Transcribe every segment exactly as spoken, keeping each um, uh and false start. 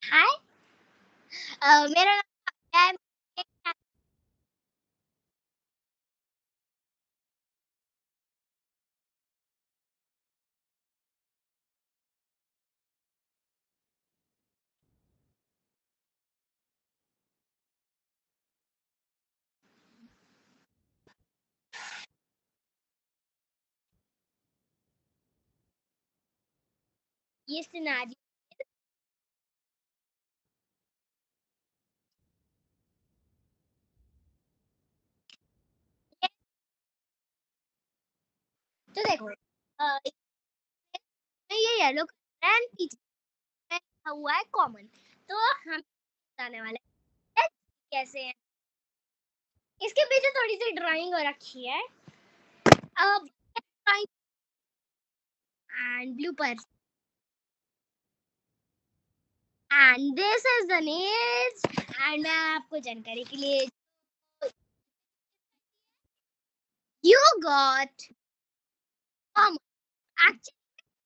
हाय। अ, मेरा नाम काव्या है। मैं ये सिनेरियो है। तो देखो, अ, इसमें ये येलो कलर है एंड पीछे में लिखा हुआ है कॉमन। तो हम बताने वाले हैं कैसे है। इसके पीछे थोड़ी सी ड्राइंग हो रखी है। अब ड्राइंग एंड ब्लू पर and this is the nails. And मैं आपको जानकारी के लिए, यू गॉट कॉमन एक्चुअली।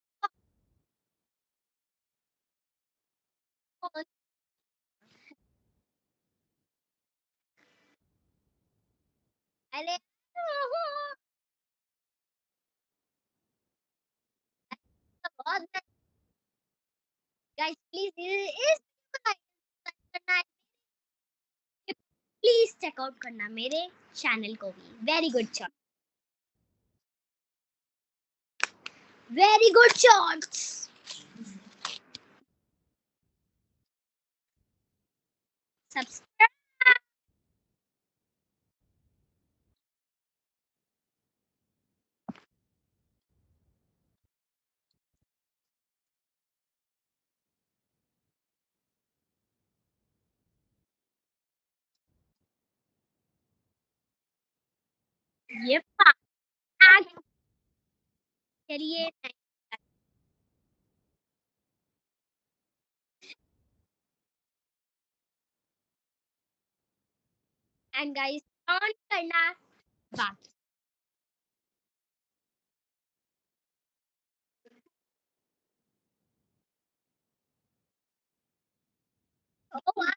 अरे बहुत गाइस, प्लीज इस करना है, प्लीज चेकआउट करना मेरे चैनल को भी। Very good shot, very good shots. Subscribe. ये पार्ट चलिए। एंड गाइस, ऑन करना बाकी। Oh,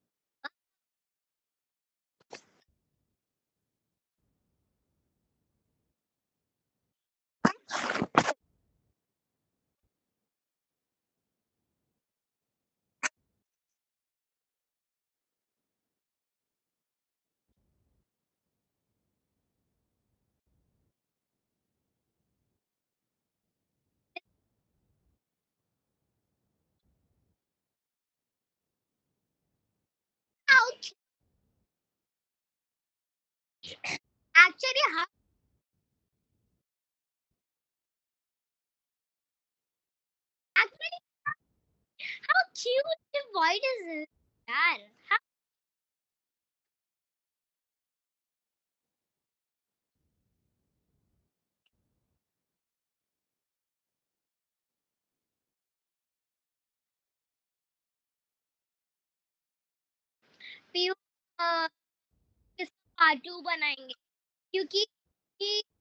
ouch. Actually, how actually how cute the void is this? यार, how पीयू, अ, इसका पार्ट टू बनाएंगे क्योंकि